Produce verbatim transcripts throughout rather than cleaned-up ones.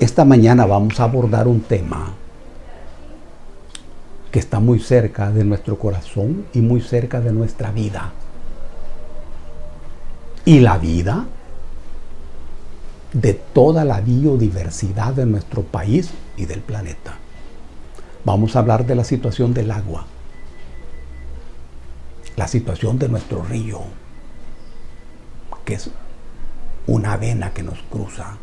Esta mañana vamos a abordar un tema que está muy cerca de nuestro corazón y muy cerca de nuestra vida. Y la vida de toda la biodiversidad de nuestro país y del planeta. Vamos a hablar de la situación del agua, la situación de nuestro río, que es una vena que nos cruza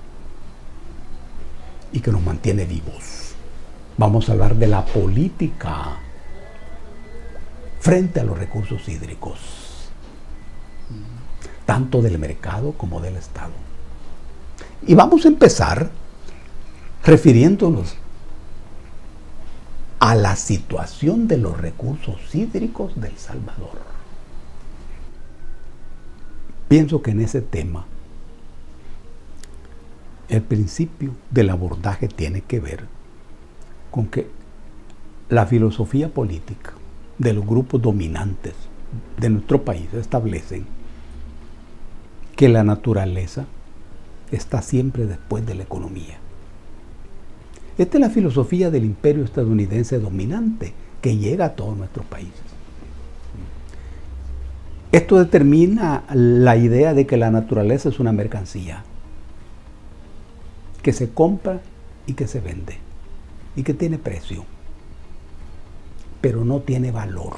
y que nos mantiene vivos. Vamos a hablar de la política frente a los recursos hídricos, tanto del mercado como del Estado. Y vamos a empezar refiriéndonos a la situación de los recursos hídricos de El Salvador. Pienso que en ese tema el principio del abordaje tiene que ver con que la filosofía política de los grupos dominantes de nuestro país establecen que la naturaleza está siempre después de la economía. Esta es la filosofía del imperio estadounidense dominante que llega a todos nuestros países. Esto determina la idea de que la naturaleza es una mercancía que se compra y que se vende y que tiene precio, pero no tiene valor.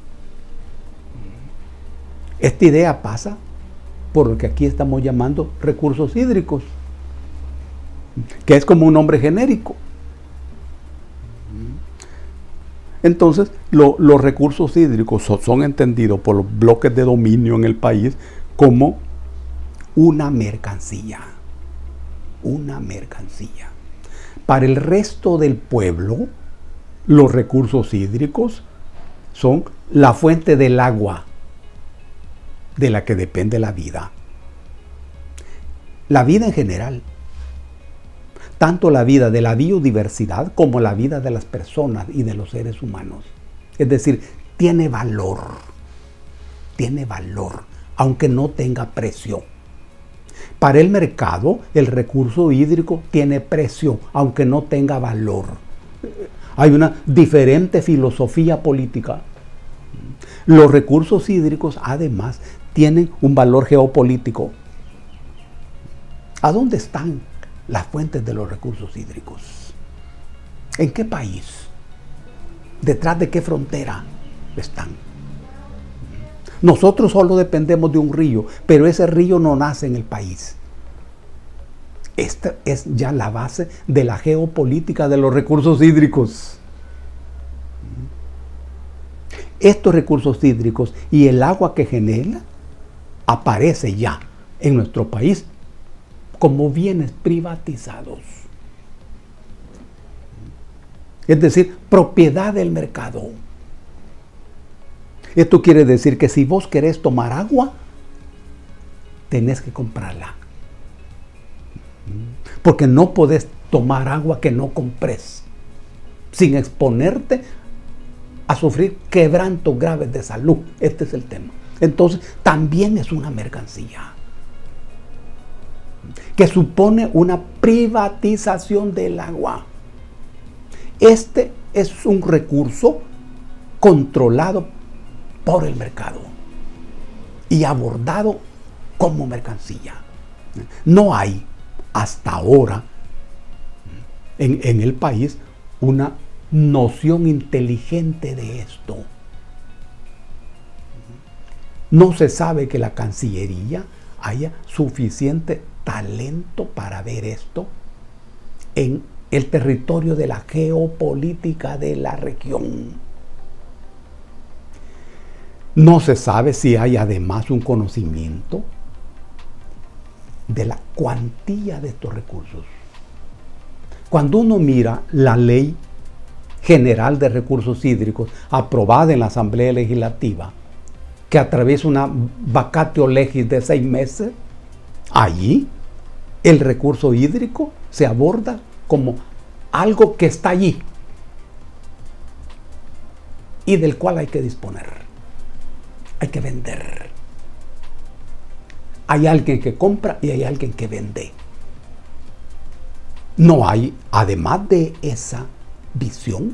Esta idea pasa por lo que aquí estamos llamando recursos hídricos, que es como un nombre genérico. Entonces, lo, los recursos hídricos son, son entendidos por los bloques de dominio en el país como una mercancía. Una mercancía. Para el resto del pueblo, los recursos hídricos son la fuente del agua de la que depende la vida. La vida en general. Tanto la vida de la biodiversidad como la vida de las personas y de los seres humanos. Es decir, tiene valor. Tiene valor, aunque no tenga precio. Para el mercado, el recurso hídrico tiene precio, aunque no tenga valor. Hay una diferente filosofía política. Los recursos hídricos, además, tienen un valor geopolítico. ¿A dónde están las fuentes de los recursos hídricos? ¿En qué país? ¿Detrás de qué frontera están? Nosotros solo dependemos de un río, pero ese río no nace en el país. Esta es ya la base de la geopolítica de los recursos hídricos. Estos recursos hídricos y el agua que genera aparece ya en nuestro país como bienes privatizados. Es decir, propiedad del mercado. Esto quiere decir que si vos querés tomar agua, tenés que comprarla. Porque no podés tomar agua que no compres, sin exponerte a sufrir quebrantos graves de salud. Este es el tema. Entonces, también es una mercancía que supone una privatización del agua. Este es un recurso controlado por el mercado y abordado como mercancía. No hay hasta ahora en, en el país una noción inteligente de esto. No se sabe que la Cancillería haya suficiente talento para ver esto en el territorio de la geopolítica de la región. No se sabe si hay además un conocimiento de la cuantía de estos recursos. Cuando uno mira la Ley General de Recursos Hídricos aprobada en la Asamblea Legislativa, que atraviesa una vacatio legis de seis meses, allí el recurso hídrico se aborda como algo que está allí y del cual hay que disponer, hay que vender. Hay alguien que compra y hay alguien que vende. no hay, además de esa visión,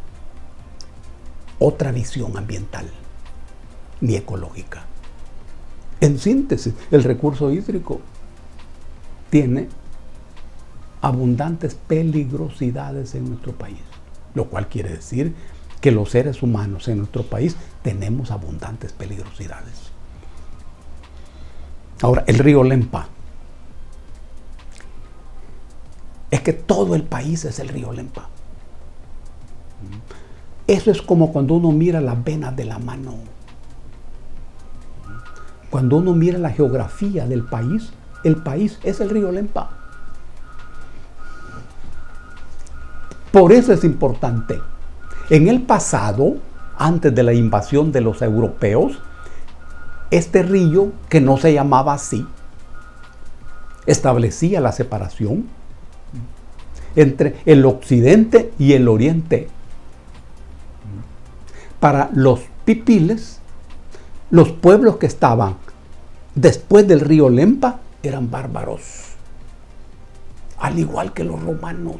otra visión ambiental ni ecológica. En síntesis, el recurso hídrico tiene abundantes peligrosidades en nuestro país, lo cual quiere decir que los seres humanos en nuestro país tenemos abundantes peligrosidades. Ahora, el río Lempa. Es que todo el país es el río Lempa. Eso es como cuando uno mira las venas de la mano. Cuando uno mira la geografía del país, el país es el río Lempa. Por eso es importante. En el pasado, antes de la invasión de los europeos, este río, que no se llamaba así, establecía la separación entre el occidente y el oriente. Para los pipiles, los pueblos que estaban después del río Lempa eran bárbaros, al igual que los romanos.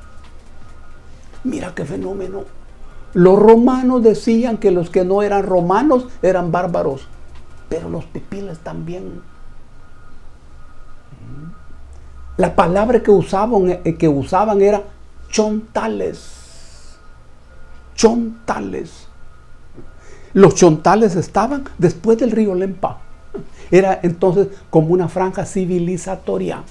Mira qué fenómeno. Los romanos decían que los que no eran romanos eran bárbaros, pero los pipiles también. La palabra que usaban, que usaban era chontales. Chontales. Los chontales estaban después del río Lempa. Era entonces como una franja civilizatoria.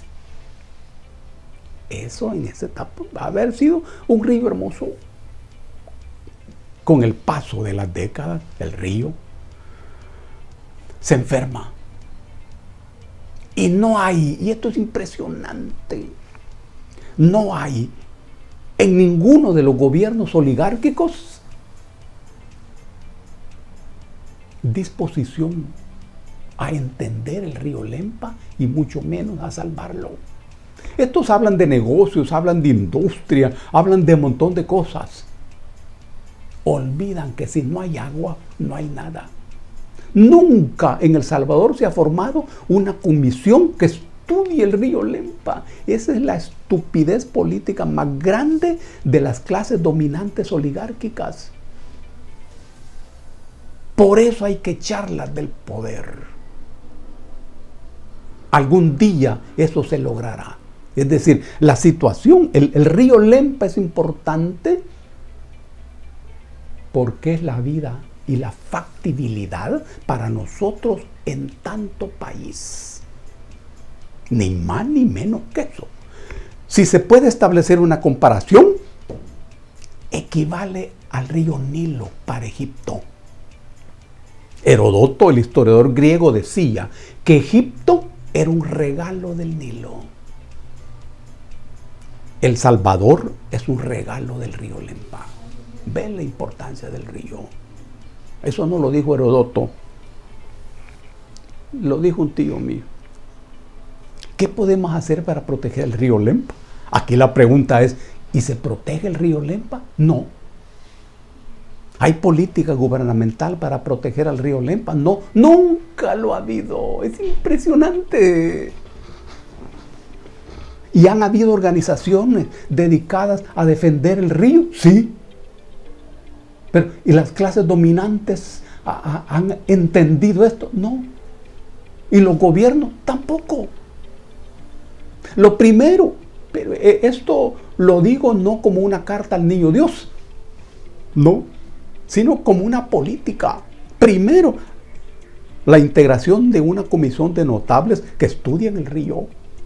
Eso en esa etapa va a haber sido un río hermoso. Con el paso de las décadas, el río se enferma. Y no hay, y esto es impresionante, no hay en ninguno de los gobiernos oligárquicos disposición a entender el río Lempa y mucho menos a salvarlo. Estos hablan de negocios, hablan de industria, hablan de un montón de cosas. Olvidan que si no hay agua, no hay nada. Nunca en El Salvador se ha formado una comisión que estudie el río Lempa. Esa es la estupidez política más grande de las clases dominantes oligárquicas. Por eso hay que echarlas del poder. Algún día eso se logrará. Es decir, la situación, el, el río Lempa es importante porque es la vida y la factibilidad para nosotros en tanto país. Ni más ni menos que eso. Si se puede establecer una comparación, equivale al río Nilo para Egipto. Heródoto, el historiador griego, decía que Egipto era un regalo del Nilo. El Salvador es un regalo del río Lempa. Ven la importancia del río. Eso no lo dijo Heródoto, lo dijo un tío mío. ¿Qué podemos hacer para proteger el río Lempa? Aquí la pregunta es, ¿y se protege el río Lempa? No. ¿Hay política gubernamental para proteger al río Lempa? No, nunca lo ha habido. Es impresionante. ¿Y han habido organizaciones dedicadas a defender el río? Sí. Pero, ¿y las clases dominantes a, a, han entendido esto? No. ¿Y los gobiernos? Tampoco. Lo primero, pero esto lo digo no como una carta al niño Dios, no, sino como una política. Primero, la integración de una comisión de notables que estudien el río.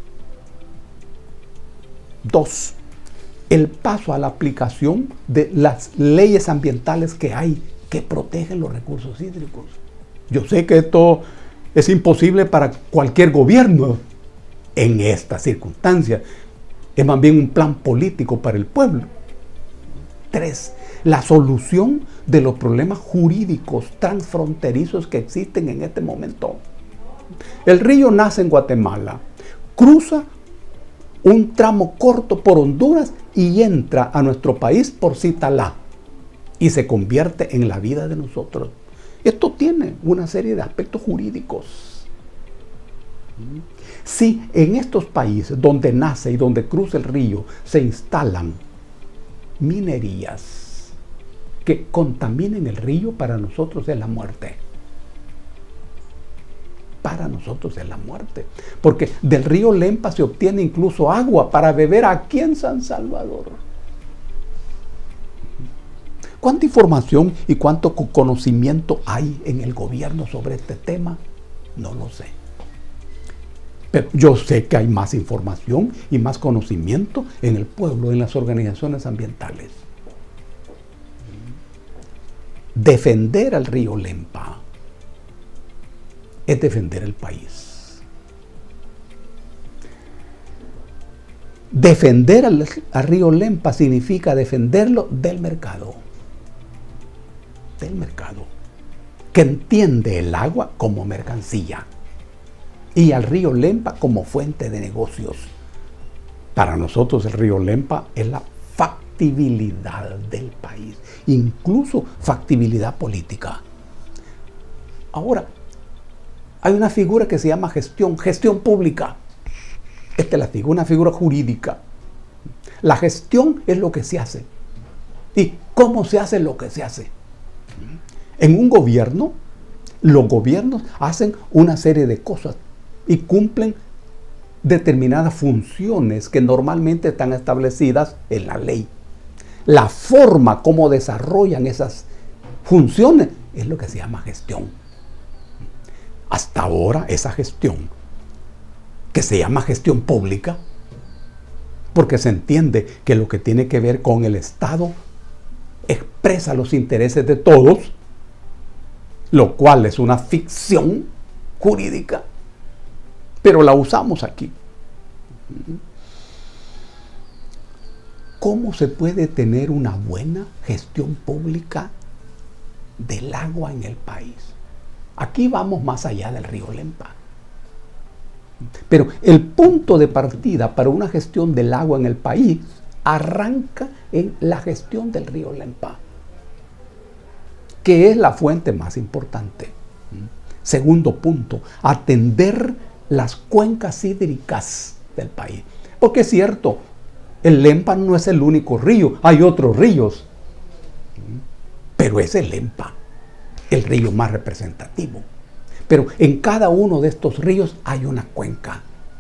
Dos, el paso a la aplicación de las leyes ambientales que hay que protegen los recursos hídricos. Yo sé que esto es imposible para cualquier gobierno en esta circunstancia. Es más bien un plan político para el pueblo. Tres, la solución de los problemas jurídicos transfronterizos que existen en este momento. El río nace en Guatemala, cruza un tramo corto por Honduras y entra a nuestro país por Citalá y se convierte en la vida de nosotros. Esto tiene una serie de aspectos jurídicos. Si en estos países donde nace y donde cruza el río se instalan minerías que contaminen el río, para nosotros es la muerte. Para nosotros es la muerte. Porque del río Lempa se obtiene incluso agua para beber aquí en San Salvador. ¿Cuánta información y cuánto conocimiento hay en el gobierno sobre este tema? No lo sé. Pero yo sé que hay más información y más conocimiento en el pueblo, en las organizaciones ambientales. Defender al río Lempa es defender el país. Defender al, al río Lempa significa defenderlo del mercado. Del mercado. Que entiende el agua como mercancía y al río Lempa como fuente de negocios. Para nosotros el río Lempa es la factibilidad del país, incluso factibilidad política. Ahora, hay una figura que se llama gestión, gestión pública. Esta es la figura, una figura jurídica. La gestión es lo que se hace. ¿Y cómo se hace lo que se hace? En un gobierno, los gobiernos hacen una serie de cosas y cumplen determinadas funciones que normalmente están establecidas en la ley. La forma como desarrollan esas funciones es lo que se llama gestión. Hasta ahora esa gestión, que se llama gestión pública, porque se entiende que lo que tiene que ver con el Estado expresa los intereses de todos, lo cual es una ficción jurídica, pero la usamos aquí. ¿Cómo se puede tener una buena gestión pública del agua en el país? Aquí vamos más allá del río Lempa. Pero el punto de partida para una gestión del agua en el país arranca en la gestión del río Lempa, que es la fuente más importante. Segundo punto, atender las cuencas hídricas del país. Porque es cierto, el Lempa no es el único río, hay otros ríos, pero es el Lempa el río más representativo. Pero en cada uno de estos ríos hay una cuenca.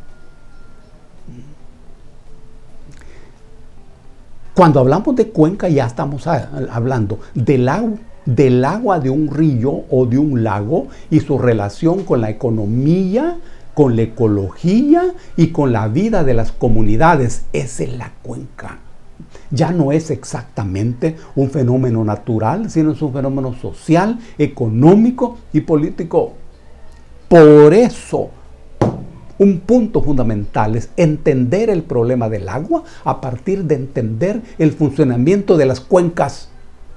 Cuando hablamos de cuenca ya estamos hablando del agua, del agua de un río o de un lago y su relación con la economía, con la ecología y con la vida de las comunidades. Esa es la cuenca. Ya no es exactamente un fenómeno natural, sino es un fenómeno social, económico y político. Por eso, un punto fundamental es entender el problema del agua a partir de entender el funcionamiento de las cuencas.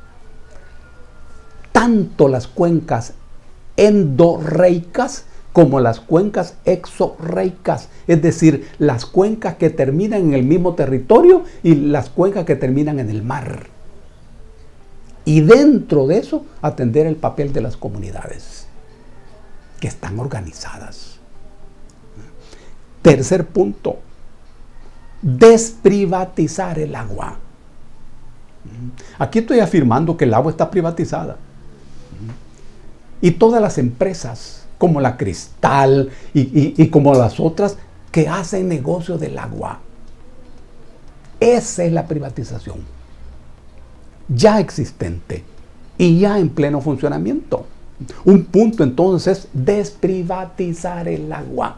Tanto las cuencas endorreicas como las cuencas exorreicas, es decir, las cuencas que terminan en el mismo territorio y las cuencas que terminan en el mar. Y dentro de eso, atender el papel de las comunidades que están organizadas. Tercer punto, desprivatizar el agua. Aquí estoy afirmando que el agua está privatizada. Y todas las empresas, como la Cristal y, y, y como las otras, que hacen negocio del agua. Esa es la privatización. Ya existente y ya en pleno funcionamiento. Un punto entonces es desprivatizar el agua.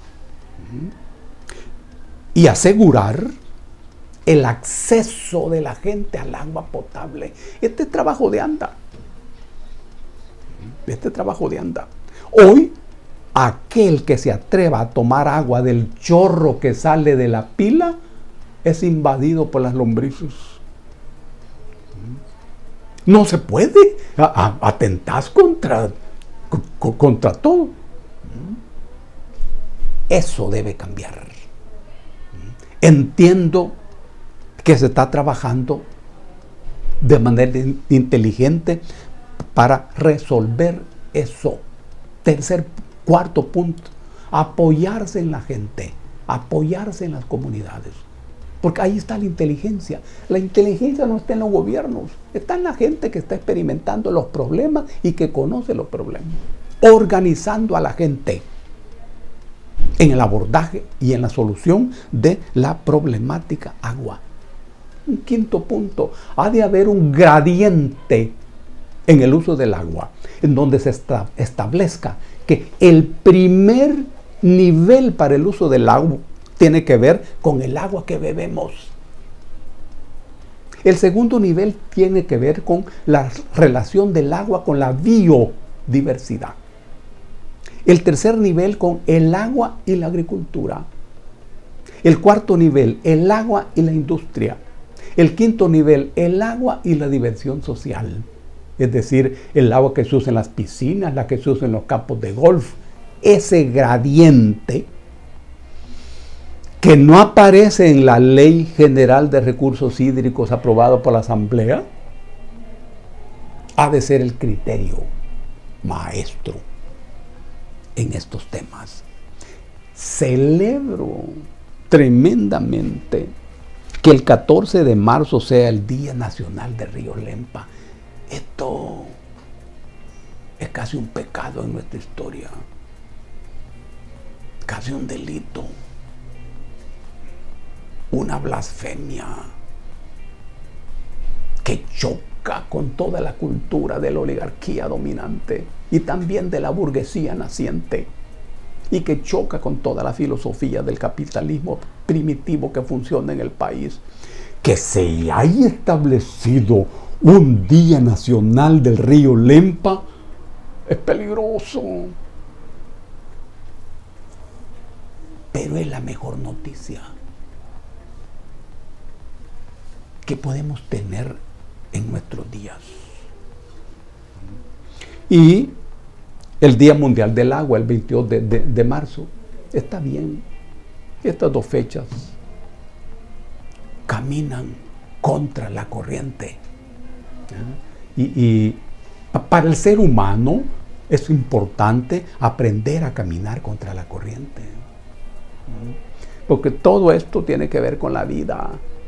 Y asegurar el acceso de la gente al agua potable. Este trabajo de anda. Este trabajo de anda. Hoy, aquel que se atreva a tomar agua del chorro que sale de la pila es invadido por las lombrices. No se puede. Atentás contra, contra todo. Eso debe cambiar. Entiendo que se está trabajando de manera inteligente para resolver eso. Tercer, cuarto punto, apoyarse en la gente, apoyarse en las comunidades. Porque ahí está la inteligencia. La inteligencia no está en los gobiernos, está en la gente que está experimentando los problemas y que conoce los problemas. Organizando a la gente en el abordaje y en la solución de la problemática agua. Un quinto punto, ha de haber un gradiente en el uso del agua, en donde se esta- establezca que el primer nivel para el uso del agua tiene que ver con el agua que bebemos. El segundo nivel tiene que ver con la relación del agua con la biodiversidad. El tercer nivel con el agua y la agricultura. El cuarto nivel, el agua y la industria. El quinto nivel, el agua y la diversión social. Es decir, el agua que se usa en las piscinas, la que se usa en los campos de golf. Ese gradiente que no aparece en la Ley General de Recursos Hídricos aprobada por la Asamblea, ha de ser el criterio maestro en estos temas. Celebro tremendamente que el catorce de marzo sea el Día Nacional de Río Lempa. Esto es casi un pecado en nuestra historia, casi un delito, una blasfemia que choca con toda la cultura de la oligarquía dominante y también de la burguesía naciente, y que choca con toda la filosofía del capitalismo primitivo que funciona en el país. Que se haya establecido un Día Nacional del Río Lempa es peligroso, pero es la mejor noticia que podemos tener en nuestros días. Y el Día Mundial del Agua, el veintidós de, de, de marzo, está bien. Estas dos fechas caminan contra la corriente. ¿Eh? Y, y para el ser humano es importante aprender a caminar contra la corriente. ¿Eh? Porque todo esto tiene que ver con la vida.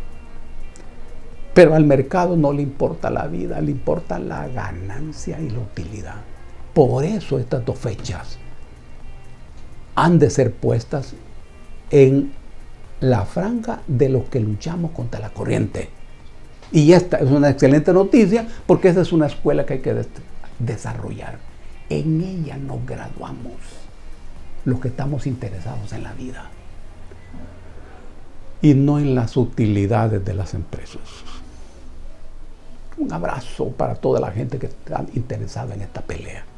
Pero al mercado no le importa la vida, le importa la ganancia y la utilidad. Por eso estas dos fechas han de ser puestas en la franja de los que luchamos contra la corriente. Y esta es una excelente noticia, porque esta es una escuela que hay que des- desarrollar. En ella nos graduamos los que estamos interesados en la vida y no en las utilidades de las empresas. Un abrazo para toda la gente que está interesada en esta pelea.